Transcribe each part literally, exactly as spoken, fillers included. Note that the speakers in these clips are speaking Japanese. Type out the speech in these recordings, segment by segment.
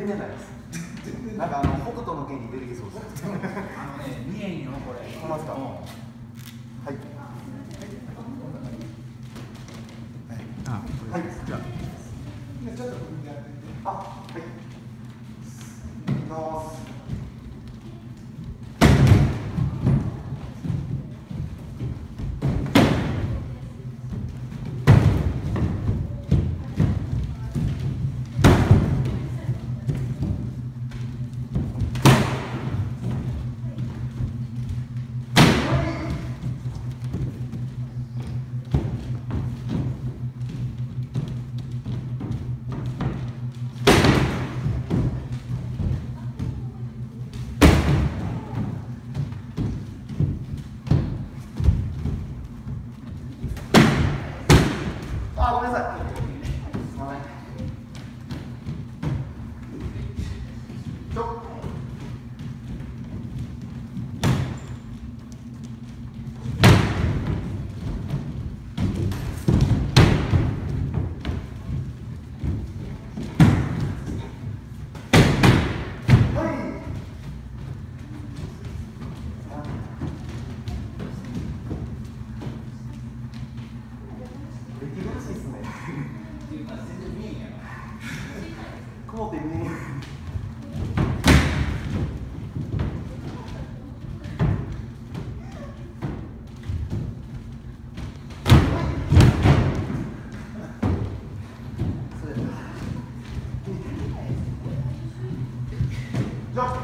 然ないです。なんかあの北斗の拳に出てきそうです。 あのね、見えんよこれ。 ほんまですか。はい。 あ、はい。じゃあ。 あ、はい。いきます。あ、ごめんなさい。すみません。ちょっ。息苦しいっすね。 っていうか全然見えんやろ。 雲って見えん。じゃあ。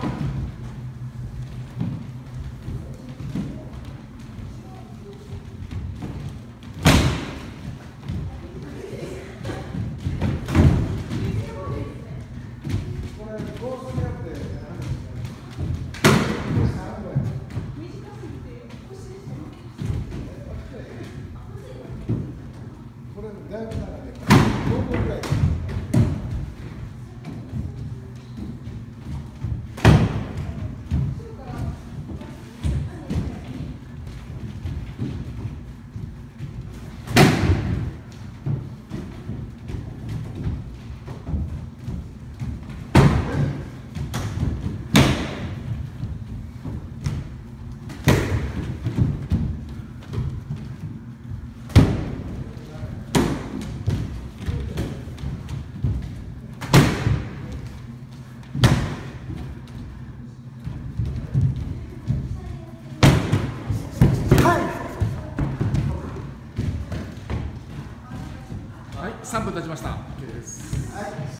はい、さんぷん経ちました。オッケーです。 はい。